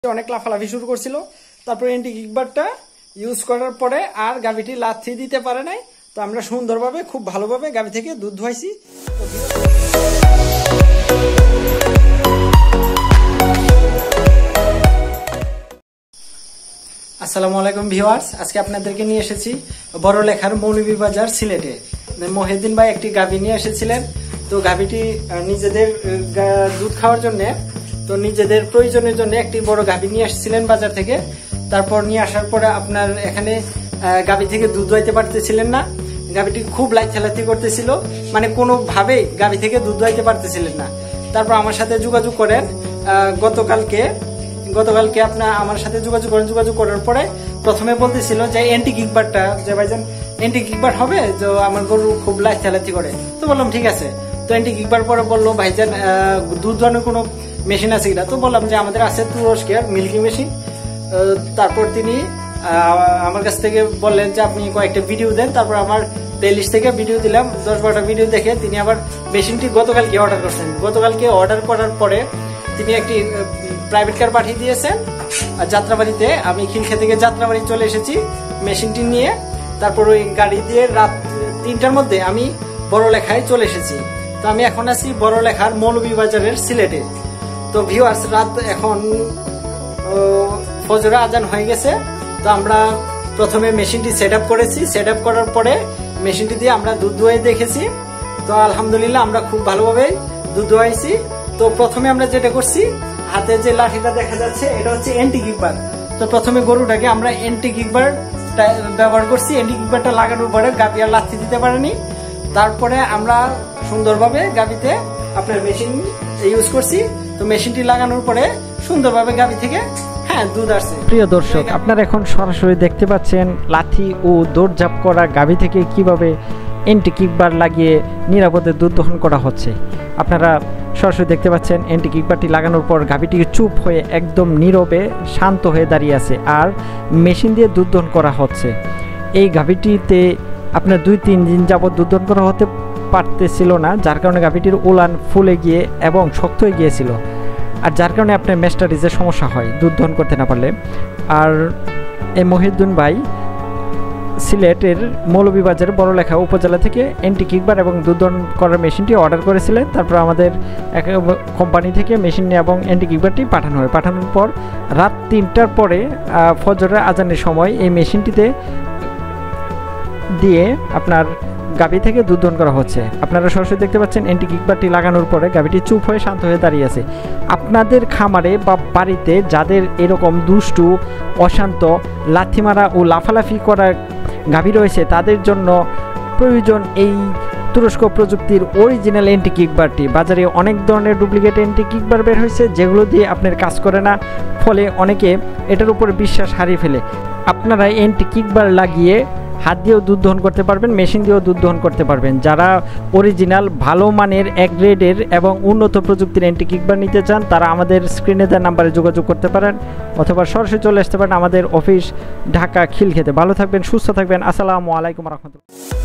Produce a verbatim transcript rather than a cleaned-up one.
অনেক লাফালাফি শুরু করছিল। তারপর এন্টি কিকবারটা ইউজ করার পরে আর গাভীটি লাথি দিতে পারে নাই। তো আমরা সুন্দরভাবে খুব ভালোভাবে গাভী থেকে দুধ ধোয়াইছি। আসসালামু আলাইকুম ভিউয়ার্স, আজকে আপনাদেরকে নিয়ে এসেছি বড়লেখার মৌলভীবাজার সিলেটে। মহিউদ্দিন ভাই একটি গাভী নিয়ে এসেছিলেন। তো গাভীটি নিজেদের দুধ খাওয়ার জন্য, তো নিজেদের প্রয়োজনের জন্য একটি বড় গাভী নিয়ে আসছিলেন বাজার থেকে। তারপর নিয়ে আসার পরে আপনার এখানে গাভী থেকে দুধ দোয়াইতে পারতেছিলেন না। গাভীটি খুব লাইথালাথি করতেছিল, মানে কোনোভাবেই গাভী থেকে দুধ দোয়াইতে পারতেছিলেন না। তারপর আমার সাথে যোগাযোগ করেন গতকালকে গতকালকে আপনার আমার সাথে যোগাযোগ করেন। যোগাযোগ করার পরে প্রথমে বলতেছিল যে এন্টি কিকবারটা, যে ভাইজান এন্টি কিকবার হবে, তো আমার গরু খুব লাইথালাথি করে। তো বললাম ঠিক আছে। তো এন্টি কিকবার পরে বললো ভাইজান দুধ দোয়ানোর কোনো মেশিন আছে কিনা? তো বললাম যে আমাদের আছে তুরস্কের মিল্কি মেশিন। তারপর তিনি আমার কাছ থেকে বললেন যে আপনি কয়েকটা ভিডিও দেন। তারপর আমার প্লেলিস্ট থেকে ভিডিও দিলাম, দশ বারোটা ভিডিও দেখে তিনি আবার মেশিনটি গতকালকে অর্ডার করছেন। গতকালকে অর্ডার করার পরে তিনি একটি প্রাইভেট কার পাঠিয়ে দিয়েছেন যাত্রাবাড়িতে। আমি খিলখে থেকে যাত্রাবাড়ি চলে এসেছি মেশিনটি নিয়ে। তারপর ওই গাড়ি দিয়ে রাত তিনটার মধ্যে আমি বড়লেখায় চলে এসেছি। তো আমি এখন আছি বড়লেখার মৌলভীবাজারের সিলেটে। তো ভিউয়ার্স, রাত এখন ফজরে আজান হয়ে গেছে। তো আমরা প্রথমে মেশিনটি সেট আপ করেছি। সেট আপ করার পরে মেশিনটি দিয়ে আমরা দুধ দোয়াই দেখেছি। তো আলহামদুলিল্লাহ আমরা খুব ভালোভাবে দুধ দোয়াইছি। তো প্রথমে আমরা যেটা করছি, হাতে যে লাঠিটা দেখা যাচ্ছে এটা হচ্ছে এন্টি কিকবার। তো প্রথমে গরুটাকে আমরা এন্টি কিকবার ব্যবহার করছি। এন্টি কিকবারটা লাগানোর পরে গাভী আর লাথি দিতে পারেনি। তারপরে আমরা সুন্দরভাবে গাভীতে আপনার মেশিন ইউজ করছি। তো মেশিনটি লাগানোর পরে সুন্দরভাবে গাভী থেকে হ্যাঁ দুধ আসছে। প্রিয় দর্শক, আপনারা এখন সরাসরি দেখতে পাচ্ছেন লাথি ও দৌড়ঝাঁপ করা গাভী থেকে কিভাবে এন্টি কিকবার লাগিয়ে নিরাপদে দুধ দহন করা হচ্ছে। আপনারা সরাসরি দেখতে পাচ্ছেন এন্টি কিকবারটি লাগানোর পর গাভীটি চুপ হয়ে একদম নীরবে শান্ত হয়ে দাঁড়িয়ে আছে আর মেশিন দিয়ে দুধ দহন করা হচ্ছে। এই গাভীটিতে আপনার দুই তিন দিন যাবৎ দুধ দহন করা হতে পারতেছিল না, যার কারণে গাভীটির উলান ফুলে গিয়ে এবং শক্ত হয়ে গিয়েছিল, আর যার কারণে আপনার ম্যাস্টারিজের সমস্যা হয় দুধ দহন করতে না পারলে। আর এই মহিউদ্দিন ভাই সিলেটের মৌলভীবাজারের বড়লেখা উপজেলা থেকে এন্টি কিকবার এবং দুধ দহন করার মেশিনটি অর্ডার করেছিলেন। তারপর আমাদের এক কোম্পানি থেকে মেশিন এবং এন্টি কিকবারটি পাঠানো হয়। পাঠানোর পর রাত তিনটার পরে ফজরের আজানের সময় এই মেশিনটিতে দিয়ে আপনার গাভী থেকে দুধ দহন করা হচ্ছে। আপনারা সরাসরি দেখতে পাচ্ছেন এন্টি কিকবারটি লাগানোর পরে গাভীটি চুপ হয়ে শান্ত হয়ে দাঁড়িয়ে আছে। আপনাদের খামারে বা বাড়িতে যাদের এরকম দুষ্টু, অশান্ত, লাথি মারা ও লাফালাফি করা গাভী রয়েছে, তাদের জন্য প্রয়োজন এই তুরস্ক প্রযুক্তির অরিজিনাল এন্টি কিকবারটি। বাজারে অনেক ধরনের ডুপ্লিকেট এন্টি কিকবার বের হয়েছে, যেগুলো দিয়ে আপনার কাজ করে না, ফলে অনেকে এটার উপরে বিশ্বাস হারিয়ে ফেলে। আপনারা এন্টি কিকবার লাগিয়ে হাত দিয়েও দুধ দহন করতে পারবেন, মেশিন দিয়েও দুধ দহন করতে পারবেন। যারা অরিজিনাল ভালো মানের এক গ্রেডের এবং উন্নত প্রযুক্তির এন্টি কিকবার নিতে চান, তারা আমাদের স্ক্রিনে দেওয়া নাম্বারে যোগাযোগ করতে পারেন, অথবা সরাসরি চলে আসতে পারেন আমাদের অফিস ঢাকা খিলখেতে। ভালো থাকবেন, সুস্থ থাকবেন। আসসালামু আলাইকুম রহমতুল্লাহ।